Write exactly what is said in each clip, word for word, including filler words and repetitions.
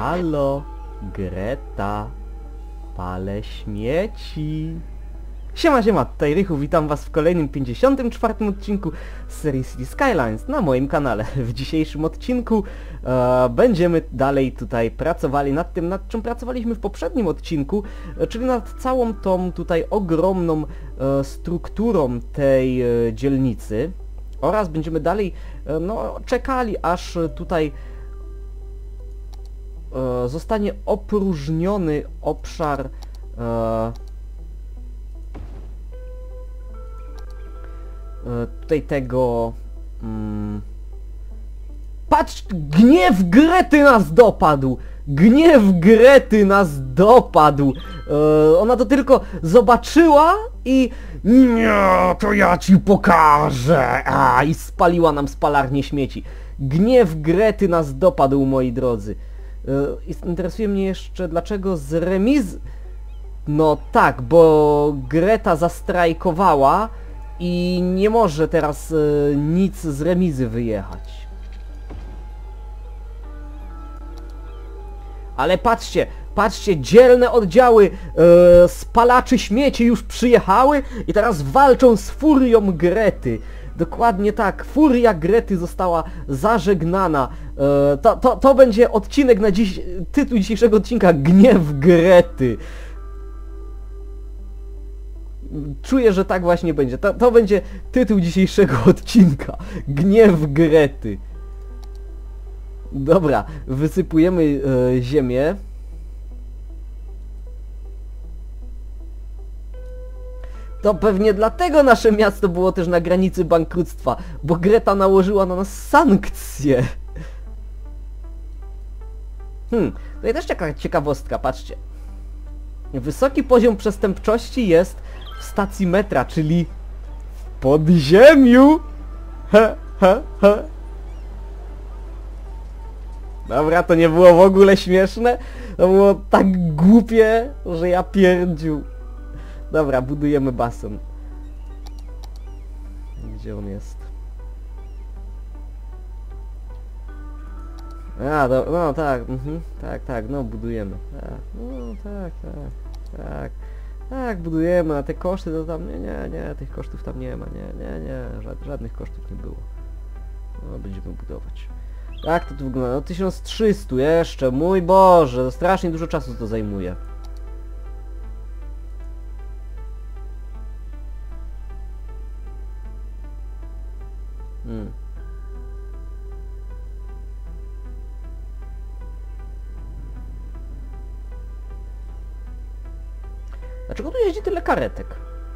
Halo, Greta, palę śmieci. Siema, siema, tutaj Rychu, witam was w kolejnym pięćdziesiątym czwartym odcinku z serii City Skylines na moim kanale. W dzisiejszym odcinku e, będziemy dalej tutaj pracowali nad tym, nad czym pracowaliśmy w poprzednim odcinku, e, czyli nad całą tą tutaj ogromną e, strukturą tej e, dzielnicy oraz będziemy dalej e, no, czekali, aż tutaj e, zostanie opróżniony obszar e, tutaj tego... Mm, patrz! Gniew Grety nas dopadł! Gniew Grety nas dopadł! E, ona to tylko zobaczyła i... Nie, to ja ci pokażę! A, i spaliła nam spalarnię śmieci. Gniew Grety nas dopadł, moi drodzy. E, interesuje mnie jeszcze, dlaczego z remiz... No tak, bo Greta zastrajkowała i nie może teraz e, nic z remizy wyjechać. Ale patrzcie, patrzcie, dzielne oddziały e, spalaczy śmieci już przyjechały i teraz walczą z furią Grety. Dokładnie tak, furia Grety została zażegnana. E, to, to, to będzie odcinek na dziś, tytuł dzisiejszego odcinka: Gniew Grety. Czuję, że tak właśnie będzie. To, to będzie tytuł dzisiejszego odcinka. Gniew Grety. Dobra, wysypujemy e, ziemię. To pewnie dlatego nasze miasto było też na granicy bankructwa, bo Greta nałożyła na nas sankcje. Hmm, tutaj też taka ciekawostka, patrzcie. Wysoki poziom przestępczości jest w stacji metra, czyli w podziemiu. He, he, he. Dobra, to nie było w ogóle śmieszne. To było tak głupie, że ja pierdziu. Dobra, budujemy basen. Gdzie on jest? A, do, no tak, mhm, tak, tak, no budujemy. Tak, no tak, tak, tak. Tak, budujemy, a te koszty to tam... Nie, nie, nie, tych kosztów tam nie ma, nie, nie, nie, żad, żadnych kosztów nie było. No, będziemy budować. Jak to tu wygląda? No tysiąc trzysta jeszcze, mój Boże, strasznie dużo czasu to zajmuje. Hmm. Dlaczego tu jeździ tyle karetek?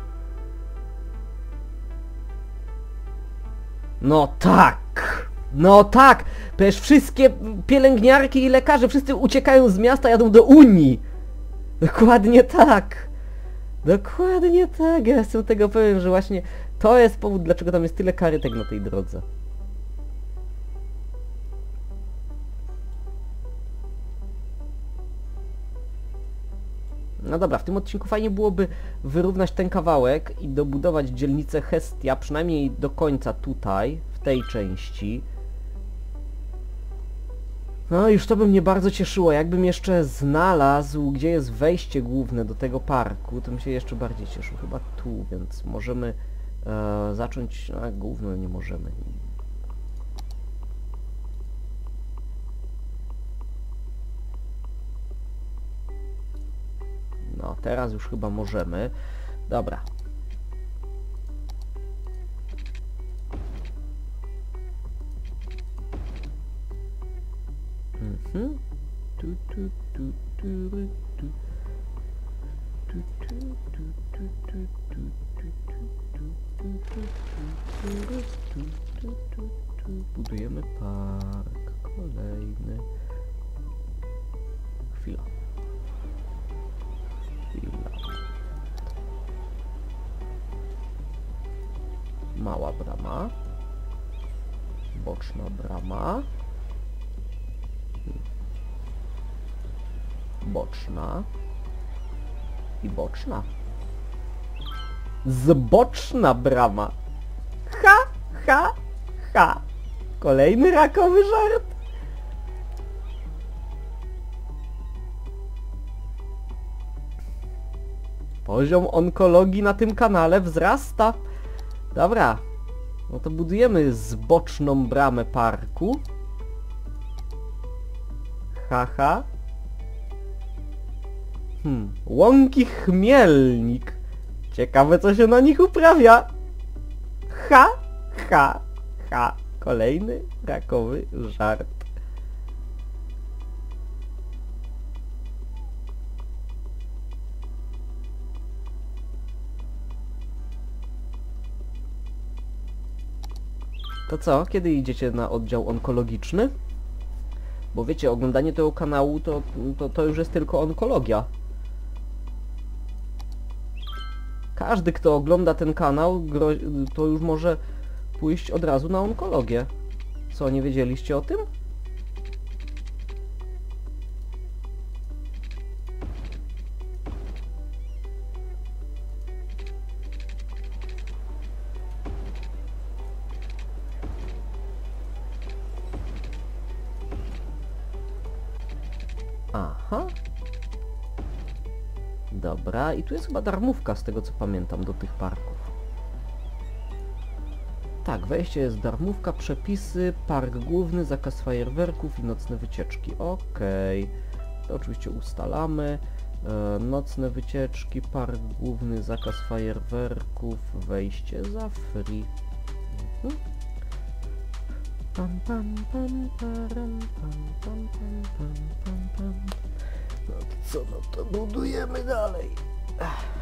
No tak! No tak! Przecież wszystkie pielęgniarki i lekarze, wszyscy uciekają z miasta, jadą do Unii! Dokładnie tak! Dokładnie tak! Ja jestem tego pewien, że właśnie to jest powód, dlaczego tam jest tyle karetek na tej drodze. No dobra, w tym odcinku fajnie byłoby wyrównać ten kawałek i dobudować dzielnicę Hestia, przynajmniej do końca tutaj, w tej części. No już to by mnie bardzo cieszyło. Jakbym jeszcze znalazł, gdzie jest wejście główne do tego parku, to bym się jeszcze bardziej cieszył. Chyba tu, więc możemy e, zacząć... No główno nie możemy. No, teraz już chyba możemy. Dobra. Mhm. Tu, tu, tu, tu, tu. Tu, tu, tu, tu, tu, tu, tu, tu, tu, tu. Budujemy park kolejny. Chwila. Mała brama, boczna brama, boczna i boczna. Zboczna brama. Ha, ha, ha. Kolejny rakowy żart. Poziom onkologii na tym kanale wzrasta. Dobra. No to budujemy zboczną bramę parku. Haha. Hmm. Łąki Chmielnik. Ciekawe, co się na nich uprawia. Ha, ha, ha. Kolejny rakowy żart. To co? Kiedy idziecie na oddział onkologiczny? Bo wiecie, oglądanie tego kanału to, to, to już jest tylko onkologia. Każdy, kto ogląda ten kanał, to już może pójść od razu na onkologię. Co, nie wiedzieliście o tym? Aha. Dobra, i tu jest chyba darmówka z tego co pamiętam do tych parków. Tak, wejście jest darmówka, przepisy, park główny, zakaz fajerwerków i nocne wycieczki. Okej. To oczywiście ustalamy. E, nocne wycieczki, park główny, zakaz fajerwerków, wejście za free. Mhm. Pam, pam, pam, param, pam, pam, pam, pam, pam, pam. No to co, no to budujemy dalej. Ach.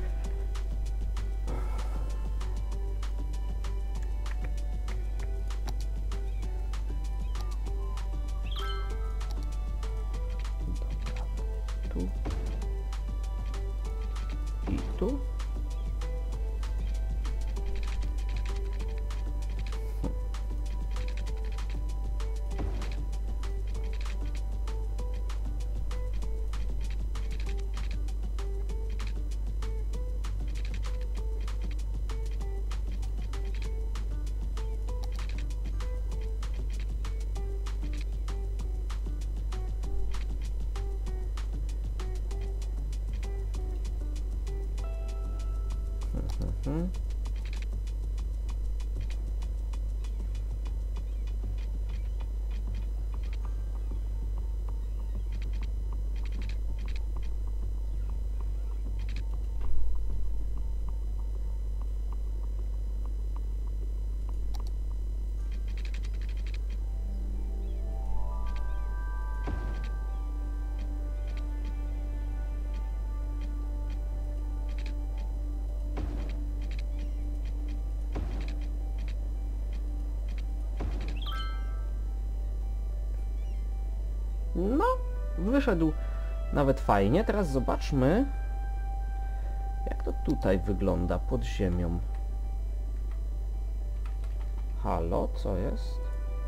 Dobra. Tu. I tu. Mhm. No, wyszedł nawet fajnie. Teraz zobaczmy, jak to tutaj wygląda pod ziemią. Halo, co jest?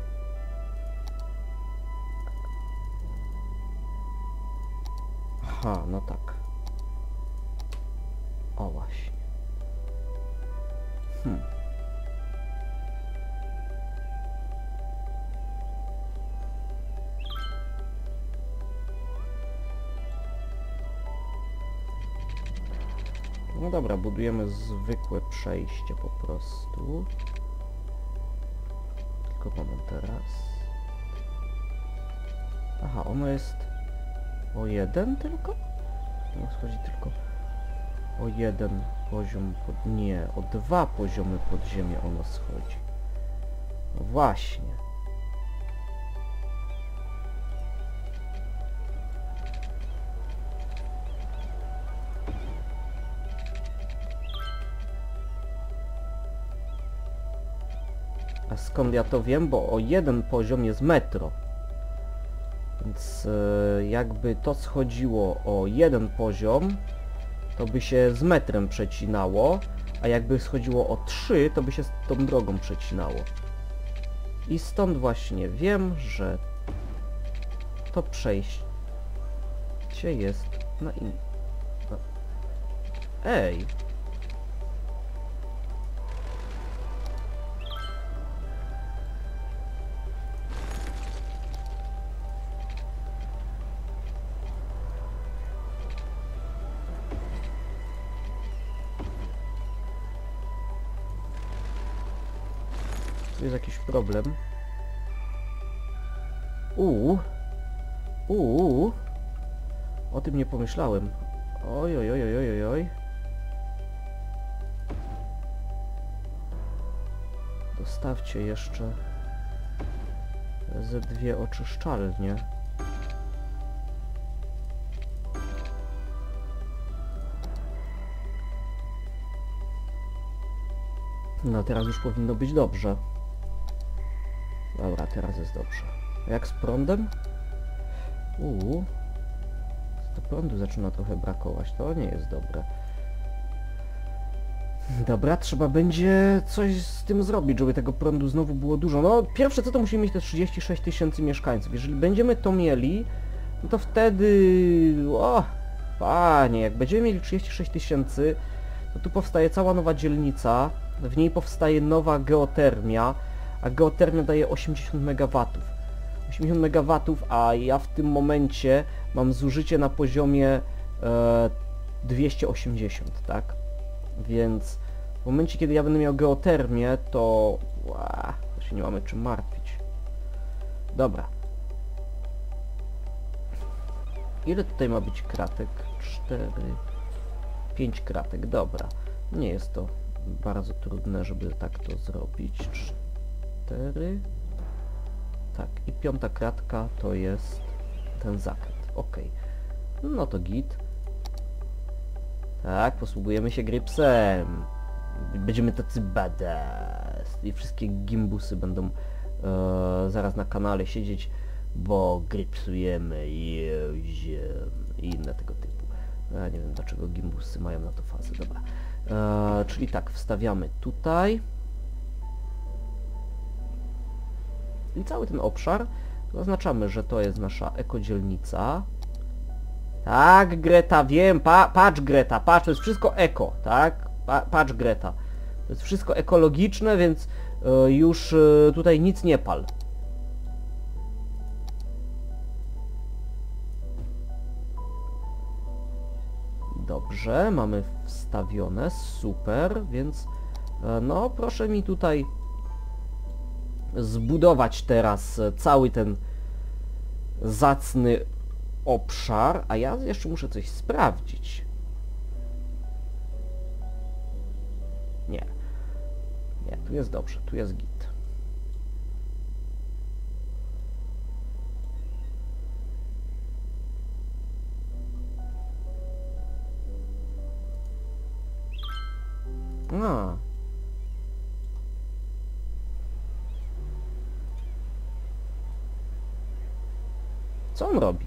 Aha, no tak. O właśnie. Hmm. No dobra, budujemy zwykłe przejście po prostu. Tylko moment teraz. Aha, ono jest o jeden tylko? No schodzi tylko o jeden poziom pod... Nie, o dwa poziomy pod ziemię ono schodzi. No właśnie. A skąd ja to wiem? Bo o jeden poziom jest metro. Więc e, jakby to schodziło o jeden poziom, to by się z metrem przecinało, a jakby schodziło o trzy, to by się z tą drogą przecinało. I stąd właśnie wiem, że to przejście jest na in... Ej! tu jest jakiś problem. Uuu. Uuu. O tym nie pomyślałem. Oj, oj, oj, oj, oj, oj. Dostawcie jeszcze ze dwie oczyszczalnie. No teraz już powinno być dobrze. Dobra, teraz jest dobrze. A jak z prądem? Uuu. To prądu zaczyna trochę brakować. To nie jest dobre. Dobra, trzeba będzie coś z tym zrobić, żeby tego prądu znowu było dużo. No, pierwsze co to musimy mieć te trzydzieści sześć tysięcy mieszkańców. Jeżeli będziemy to mieli, no to wtedy... O, panie, jak będziemy mieli trzydzieści sześć tysięcy, to tu powstaje cała nowa dzielnica, w niej powstaje nowa geotermia, a geotermia daje osiemdziesiąt megawatów. osiemdziesiąt megawatów, a ja w tym momencie mam zużycie na poziomie e, dwieście osiemdziesiąt, tak? Więc w momencie, kiedy ja będę miał geotermię, to... Ła, to się nie mamy czym martwić. Dobra. Ile tutaj ma być kratek? cztery... pięć kratek, dobra. Nie jest to bardzo trudne, żeby tak to zrobić. cztery... Tak, i piąta kratka to jest ten zakręt. Ok. No to git. Tak, posługujemy się Gripsem. Będziemy tacy badass. I wszystkie gimbusy będą e, zaraz na kanale siedzieć, bo gripsujemy i inne tego typu. Ja nie wiem, dlaczego gimbusy mają na to fazę. Dobra. E, czyli tak, wstawiamy tutaj. I cały ten obszar zaznaczamy, że to jest nasza ekodzielnica. Tak, Greta, wiem, pa, patrz Greta, patrz, to jest wszystko eko, tak? Pa, patrz Greta. To jest wszystko ekologiczne, więc y, już y, tutaj nic nie pal. Dobrze, mamy wstawione, super, więc y, no proszę mi tutaj zbudować teraz cały ten zacny obszar, a ja jeszcze muszę coś sprawdzić. Nie. Nie, tu jest dobrze, tu jest git. A. Co on robi?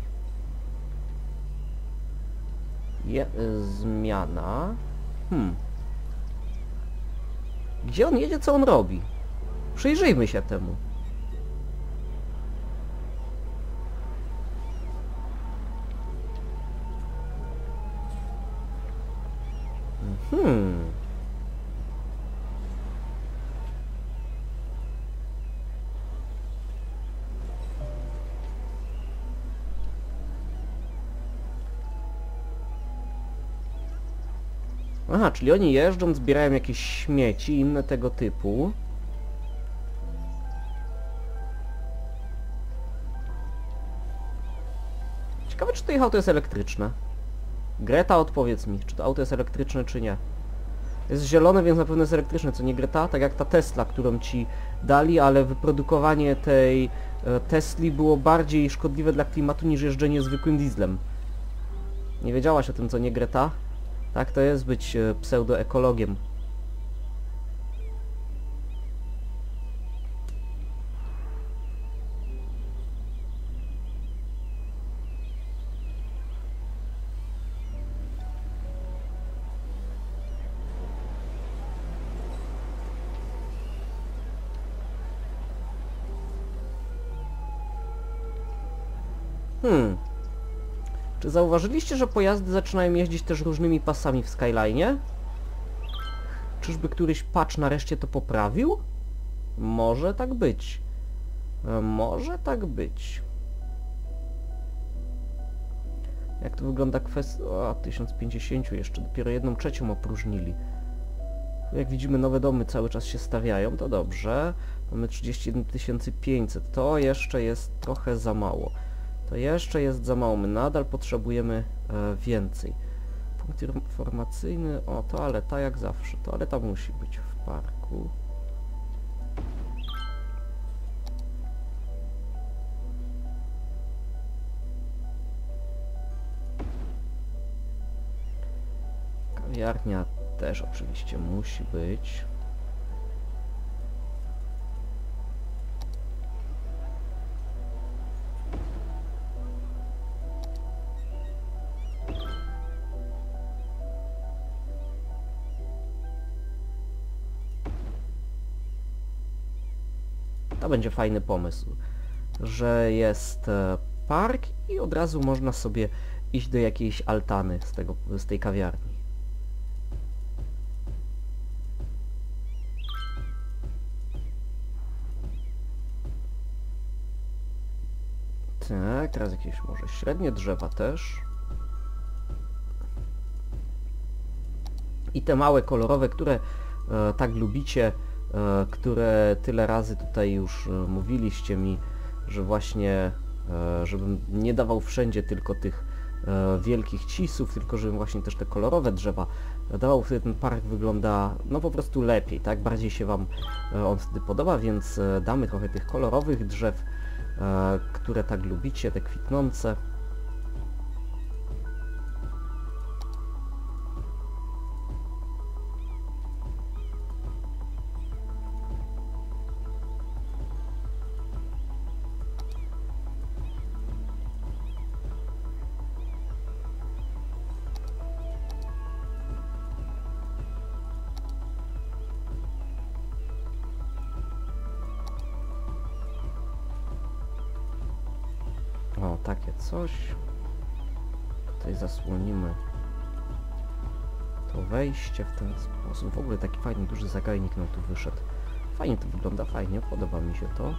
Je, y, zmiana. Hmm. Gdzie on jedzie, co on robi? Przyjrzyjmy się temu. Hmm. Aha, czyli oni jeżdżą, zbierają jakieś śmieci, inne tego typu. Ciekawe, czy to ich auto jest elektryczne. Greta, odpowiedz mi, czy to auto jest elektryczne, czy nie. Jest zielone, więc na pewno jest elektryczne, co nie Greta? Tak jak ta Tesla, którą ci dali, ale wyprodukowanie tej e, Tesli było bardziej szkodliwe dla klimatu niż jeżdżenie zwykłym dieslem. Nie wiedziałaś o tym, co nie Greta? Tak to jest być e, pseudoekologiem. Hmm. Czy zauważyliście, że pojazdy zaczynają jeździć też różnymi pasami w Skyline'ie? Czyżby któryś patch nareszcie to poprawił? Może tak być. E, może tak być. Jak to wygląda kwestia... O, tysiąc pięćdziesiąt jeszcze, dopiero jedną trzecią opróżnili. Jak widzimy, nowe domy cały czas się stawiają, to dobrze. Mamy trzydzieści jeden tysięcy pięćset, to jeszcze jest trochę za mało. To jeszcze jest za mało, my nadal potrzebujemy e, więcej. Punkt informacyjny, o, toaleta jak zawsze, toaleta musi być w parku. Kawiarnia też oczywiście musi być. To będzie fajny pomysł, że jest e, park i od razu można sobie iść do jakiejś altany z, tego, z tej kawiarni. Tak, teraz jakieś może średnie drzewa też. I te małe kolorowe, które e, tak lubicie, e, które tyle razy tutaj już e, mówiliście mi, że właśnie, e, żebym nie dawał wszędzie tylko tych e, wielkich cisów, tylko żebym właśnie też te kolorowe drzewa dawał, wtedy ten park wygląda no po prostu lepiej, tak? Bardziej się Wam e, on wtedy podoba, więc e, damy trochę tych kolorowych drzew, e, które tak lubicie, te kwitnące. O, takie coś. Tutaj zasłonimy to wejście w ten sposób. W ogóle taki fajny, duży zagajnik nam tu wyszedł. Fajnie to wygląda, fajnie, podoba mi się to.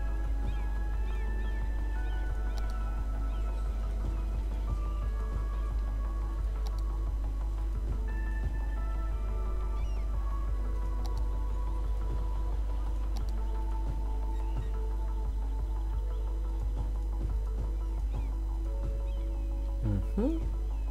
Mhm.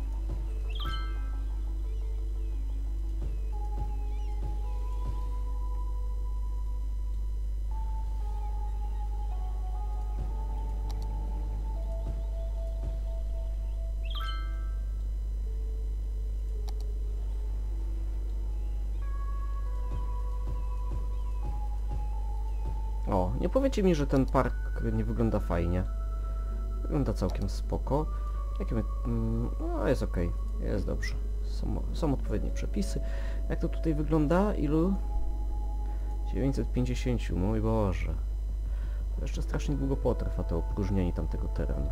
O, nie powiecie mi, że ten park nie wygląda fajnie. Wygląda całkiem spoko. Jakie my... No, jest ok, jest dobrze. Są, są odpowiednie przepisy. Jak to tutaj wygląda? Ilu? dziewięćset pięćdziesiąt, mój Boże. To jeszcze strasznie długo potrwa to opróżnienie tamtego terenu.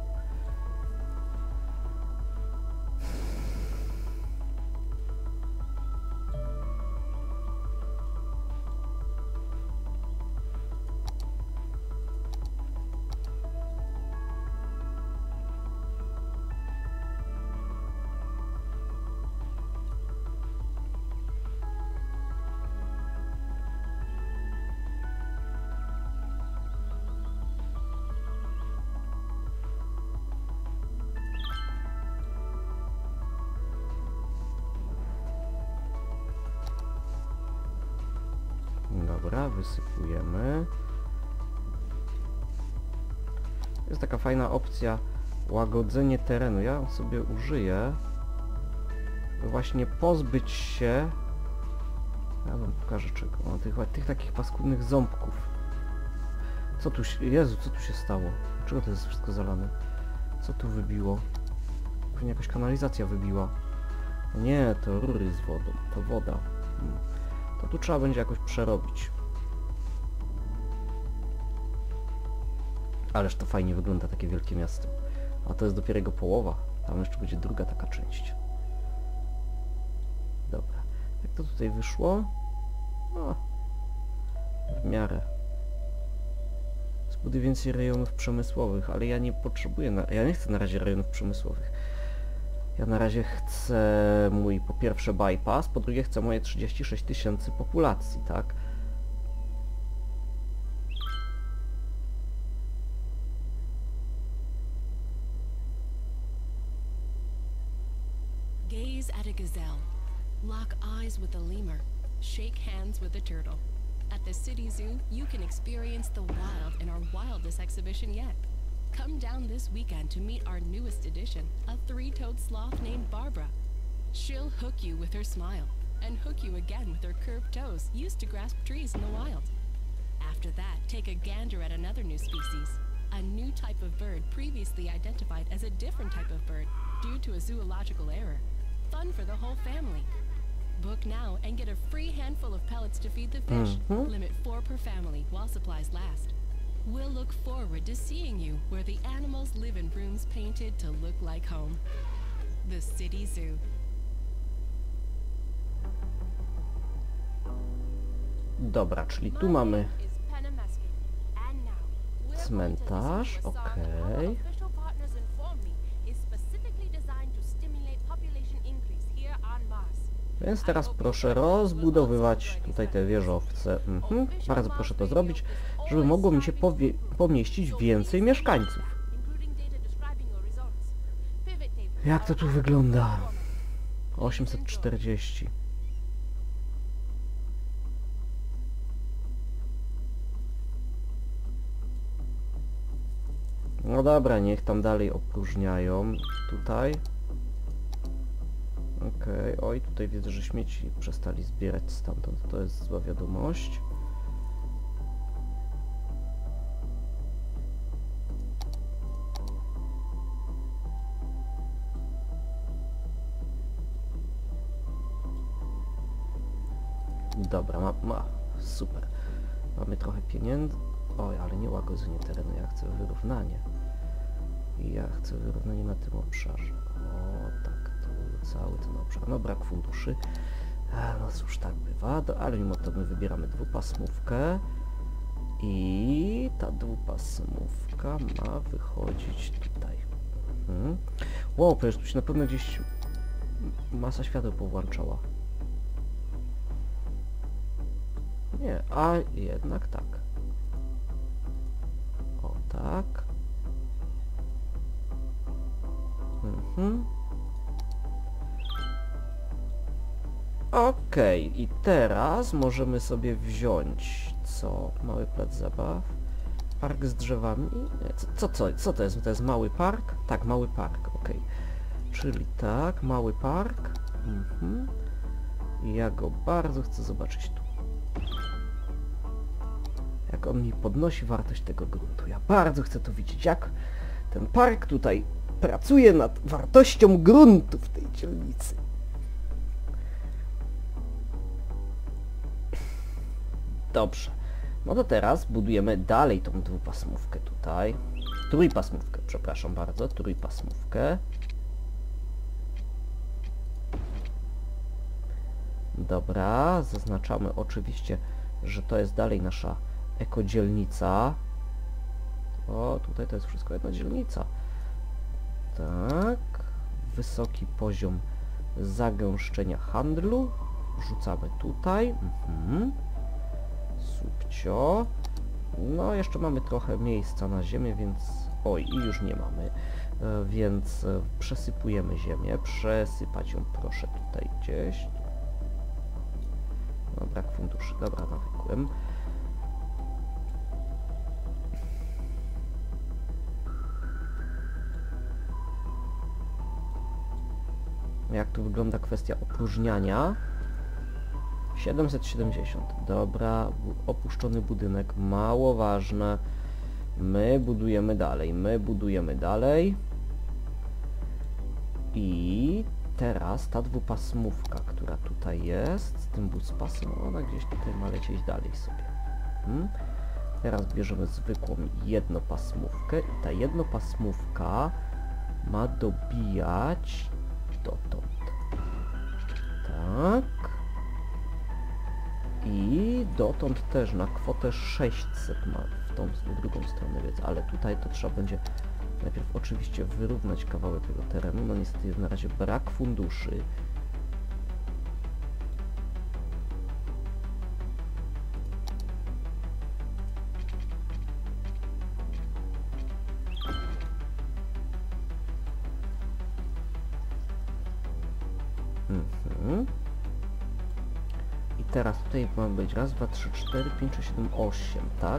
Dobra, wysypujemy. Jest taka fajna opcja łagodzenie terenu. Ja ją sobie użyję, by właśnie pozbyć się... Ja wam pokażę czego. O, tych, tych takich paskudnych ząbków. Co tu się... Jezu, co tu się stało? Dlaczego to jest wszystko zalane? Co tu wybiło? Pewnie jakaś kanalizacja wybiła. No nie, to rury z wodą. To woda. Hmm. To tu trzeba będzie jakoś przerobić. Ależ to fajnie wygląda, takie wielkie miasto. A to jest dopiero jego połowa. Tam jeszcze będzie druga taka część. Dobra. Jak to tutaj wyszło? No, w miarę. Zbuduj więcej rejonów przemysłowych, ale ja nie potrzebuję, na... ja nie chcę na razie rejonów przemysłowych. Ja na razie chcę mój po pierwsze bypass, po drugie chcę moje trzydzieści sześć tysięcy populacji, tak? Gaze at a gazelle. Lock eyes with a lemur. Shake hands with a turtle. At the City Zoo, you can experience the wild in our wildest exhibition yet. Come down this weekend to meet our newest addition, a three-toed sloth named Barbara. She'll hook you with her smile, and hook you again with her curved toes used to grasp trees in the wild. After that, take a gander at another new species, a new type of bird previously identified as a different type of bird due to a zoological error. Fun for the whole family. Book now and get a free handful of pellets to feed the fish. Mhm. Limit four per family while supplies last. We'll look forward to seeing you where the animals live in rooms painted to look like home. The City Zoo. Dobra, czyli tu mamy cmentarz, okej. Więc teraz proszę rozbudowywać tutaj te wieżowce. Mhm. Bardzo proszę to zrobić, żeby mogło mi się powie pomieścić więcej mieszkańców. Jak to tu wygląda? osiemset czterdzieści. No dobra, niech tam dalej opróżniają. Tutaj. Okej, okay. Oj, tutaj widzę, że śmieci przestali zbierać stamtąd. To jest zła wiadomość. Dobra, ma, ma, super. Mamy trochę pieniędzy. Oj, ale nie łagodzenie terenu, ja chcę wyrównanie. I ja chcę wyrównanie na tym obszarze. O, tak, to był cały ten obszar. No, brak funduszy. A, no cóż, tak bywa, do, ale mimo to my wybieramy dwupasmówkę. I ta dwupasmówka ma wychodzić tutaj. Mhm. Wow, przecież tu się na pewno gdzieś masa świateł powłączała. Nie, a jednak tak. O, tak. Mhm. Okej, okay. I teraz możemy sobie wziąć co? Mały plac zabaw. Park z drzewami. Co, co, co, co to jest? To jest mały park? Tak, mały park, okej. Okay. Czyli tak, mały park. Mhm. I ja go bardzo chcę zobaczyć tu. Jak on mi podnosi wartość tego gruntu. Ja bardzo chcę to widzieć, jak ten park tutaj pracuje nad wartością gruntu w tej dzielnicy. Dobrze. No to teraz budujemy dalej tą dwupasmówkę tutaj. Trójpasmówkę, przepraszam bardzo, trójpasmówkę. Dobra, zaznaczamy oczywiście, że to jest dalej nasza ekodzielnica. O, tutaj to jest wszystko jedna dzielnica. Tak. Wysoki poziom zagęszczenia handlu. Rzucamy tutaj. Mhm. Subcio. No, jeszcze mamy trochę miejsca na ziemię, więc... Oj, i już nie mamy. E, więc e, przesypujemy ziemię. Przesypać ją proszę tutaj gdzieś. No, brak funduszy. Dobra, nawykłem. Jak tu wygląda kwestia opróżniania? siedemset siedemdziesiąt. Dobra, opuszczony budynek, mało ważne. My budujemy dalej, my budujemy dalej. I teraz ta dwupasmówka, która tutaj jest, z tym buspasem, ona gdzieś tutaj ma lecieć dalej sobie. Hmm? Teraz bierzemy zwykłą jednopasmówkę i ta jednopasmówka ma dobijać dotąd. Tak. I dotąd też na kwotę sześćset ma w tą w drugą stronę, więc ale tutaj to trzeba będzie Najpierw oczywiście wyrównać kawałek tego terenu, no niestety jest na razie brak funduszy. Mhm. I teraz tutaj ma być raz, dwa, trzy, cztery, pięć, sześć, siedem, osiem, tak?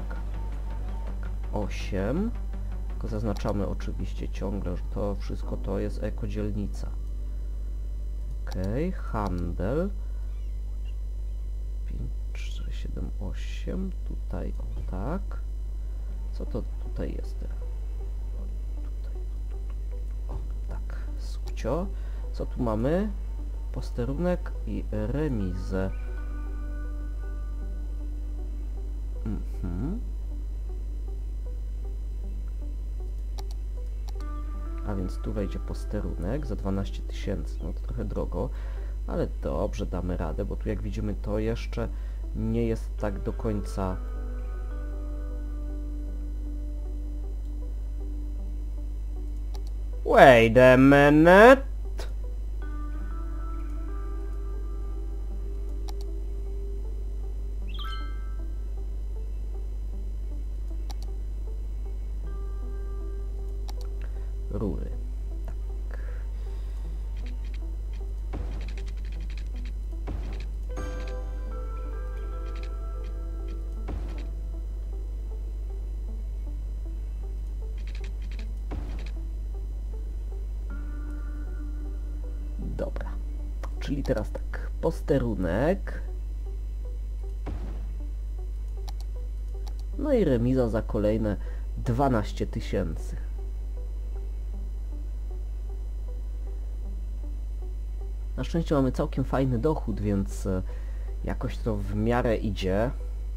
osiem. Tylko zaznaczamy oczywiście ciągle, że to wszystko to jest ekodzielnica. Okej, okay. Handel. pięć, cztery, siedem, osiem. Tutaj, o tak. Co to tutaj jest teraz? Tutaj. O, tak, subcio. Co tu mamy? Posterunek i remizę. Mhm. A więc tu wejdzie posterunek za dwanaście tysięcy, no to trochę drogo, ale dobrze, damy radę, bo tu jak widzimy to jeszcze nie jest tak do końca... Wait a minute! Rury. Tak. Dobra. Czyli teraz tak. Posterunek. No i remiza za kolejne dwanaście tysięcy. Na szczęście mamy całkiem fajny dochód, więc e, jakoś to w miarę idzie.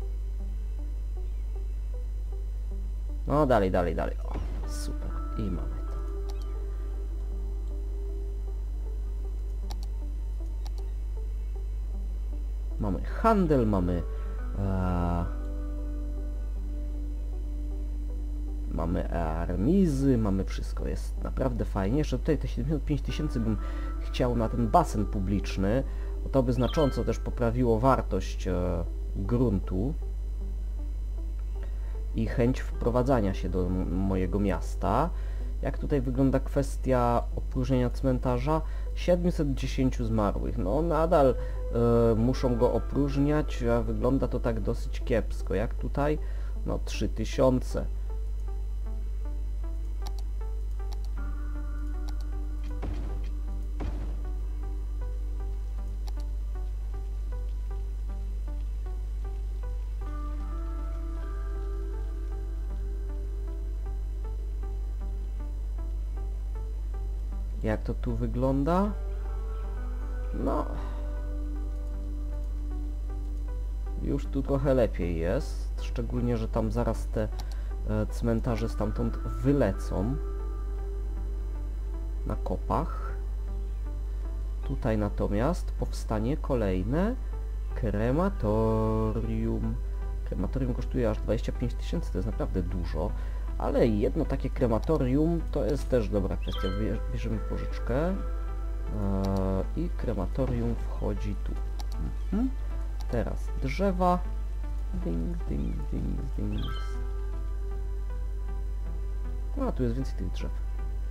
No dalej, dalej, dalej. O, super. I mamy to. Mamy handel, mamy... E, mamy armizy, mamy wszystko. Jest naprawdę fajnie. Jeszcze tutaj te siedemdziesiąt pięć tysięcy bym chciał na ten basen publiczny, bo to by znacząco też poprawiło wartość e, gruntu i chęć wprowadzania się do mojego miasta. Jak tutaj wygląda kwestia opróżnienia cmentarza? siedemset dziesięć zmarłych. No nadal e, muszą go opróżniać, a wygląda to tak dosyć kiepsko. Jak tutaj? No trzy tysiące. Jak to tu wygląda? No... Już tu trochę lepiej jest, szczególnie, że tam zaraz te e, cmentarze stamtąd wylecą na kopach. Tutaj natomiast powstanie kolejne krematorium. Krematorium kosztuje aż dwadzieścia pięć tysięcy, to jest naprawdę dużo. Ale jedno takie krematorium to jest też dobra kwestia. Bierzemy pożyczkę yy, i krematorium wchodzi tu. Mhm. Teraz drzewa. Ding, ding, ding, ding. No, a tu jest więcej tych drzew.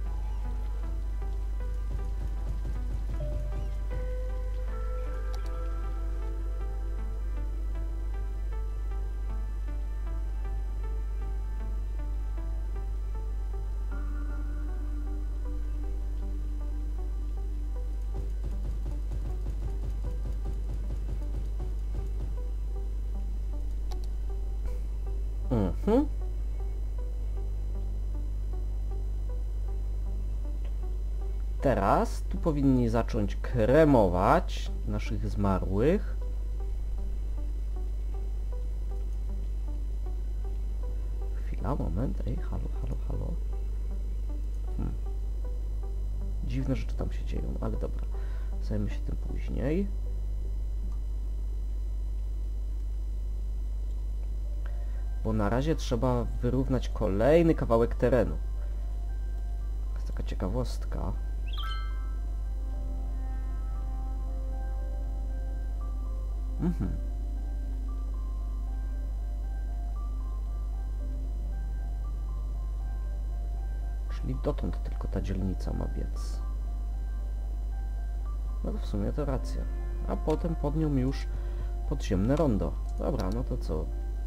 Mhm. Teraz tu powinni zacząć kremować naszych zmarłych. Chwila, moment, ej, halo, halo, halo. Hmm. Dziwne rzeczy tam się dzieją, ale dobra. Zajmę się tym później. Bo na razie trzeba wyrównać kolejny kawałek terenu. Taka ciekawostka. Mhm. Czyli dotąd tylko ta dzielnica ma biec. No to w sumie to racja. A potem pod nią już podziemne rondo. Dobra, no to co?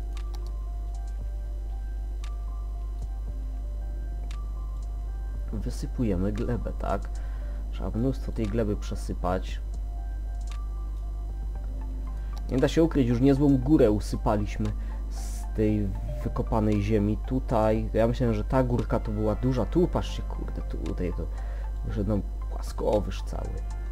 Wysypujemy glebę, tak? Trzeba mnóstwo tej gleby przesypać. Nie da się ukryć, już niezłą górę usypaliśmy z tej wykopanej ziemi. Tutaj, ja myślałem, że ta górka to była duża. Tu, patrzcie, kurde, tutaj to wyszedł nam płaskowyż cały.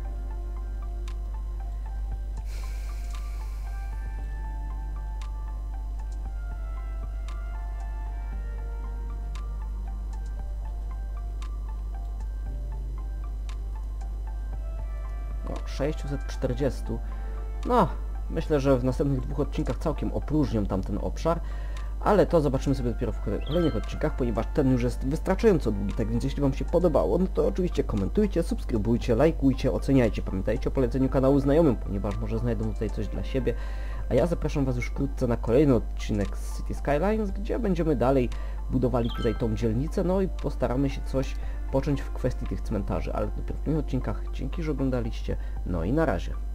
No, sześćset czterdzieści. No, myślę, że w następnych dwóch odcinkach całkiem opróżnią tamten obszar, ale to zobaczymy sobie dopiero w kolejnych odcinkach, ponieważ ten już jest wystarczająco długi, tak więc jeśli Wam się podobało, no to oczywiście komentujcie, subskrybujcie, lajkujcie, oceniajcie, pamiętajcie o poleceniu kanału znajomym, ponieważ może znajdą tutaj coś dla siebie, a ja zapraszam Was już wkrótce na kolejny odcinek z City Skylines, gdzie będziemy dalej budowali tutaj tą dzielnicę, no i postaramy się coś począć w kwestii tych cmentarzy, ale dopiero w kolejnych odcinkach. Dzięki, że oglądaliście, no i na razie.